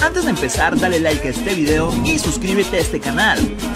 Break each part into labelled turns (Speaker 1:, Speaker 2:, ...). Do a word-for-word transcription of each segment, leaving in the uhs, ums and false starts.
Speaker 1: Antes de empezar, dale like a este video y suscríbete a este canal.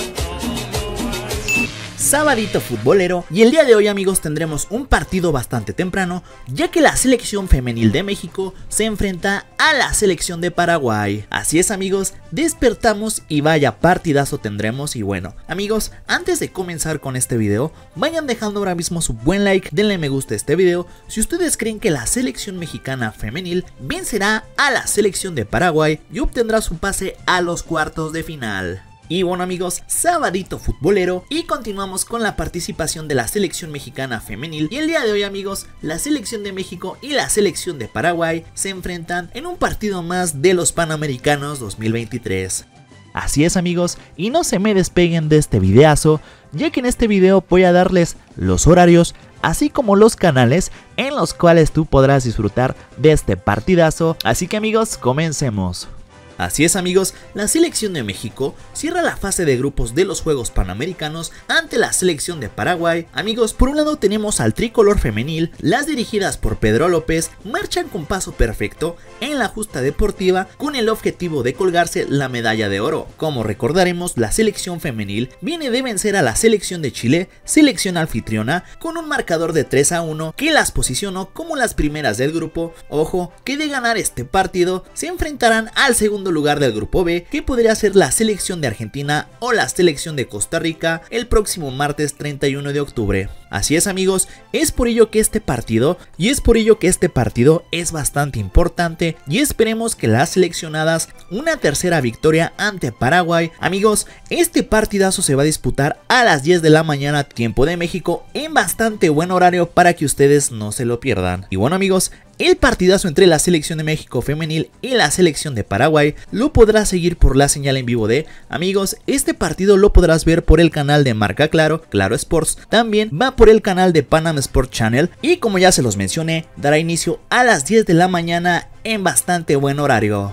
Speaker 1: Sabadito futbolero, y el día de hoy, amigos, tendremos un partido bastante temprano, ya que la selección femenil de México se enfrenta a la selección de Paraguay. Así es, amigos, despertamos y vaya partidazo tendremos. Y bueno, amigos, antes de comenzar con este video, vayan dejando ahora mismo su buen like, denle me gusta a este video si ustedes creen que la selección mexicana femenil vencerá a la selección de Paraguay y obtendrá su pase a los cuartos de final. Y bueno, amigos, sabadito futbolero, y continuamos con la participación de la selección mexicana femenil. Y el día de hoy, amigos, la selección de México y la selección de Paraguay se enfrentan en un partido más de los Panamericanos dos mil veintitrés. Así es, amigos, y no se me despeguen de este videazo, ya que en este video voy a darles los horarios, así como los canales en los cuales tú podrás disfrutar de este partidazo. Así que, amigos, comencemos. Así es, amigos, la selección de México cierra la fase de grupos de los Juegos Panamericanos ante la selección de Paraguay. Amigos, por un lado tenemos al tricolor femenil, las dirigidas por Pedro López marchan con paso perfecto en la justa deportiva con el objetivo de colgarse la medalla de oro. Como recordaremos, la selección femenil viene de vencer a la selección de Chile, selección anfitriona, con un marcador de tres a uno que las posicionó como las primeras del grupo. Ojo, que de ganar este partido se enfrentarán al segundo lugar del grupo B, que podría ser la selección de Argentina o la selección de Costa Rica el próximo martes treinta y uno de octubre. Así es, amigos, es por ello que este partido y es por ello que este partido es bastante importante, y esperemos que las seleccionadas una tercera victoria ante Paraguay. Amigos, este partidazo se va a disputar a las diez de la mañana tiempo de México, en bastante buen horario para que ustedes no se lo pierdan. Y bueno, amigos, el partidazo entre la selección de México femenil y la selección de Paraguay lo podrás seguir por la señal en vivo de, amigos, este partido lo podrás ver por el canal de Marca Claro, Claro Sports, también va por el canal de Panam Sport Channel, y como ya se los mencioné, dará inicio a las diez de la mañana en bastante buen horario.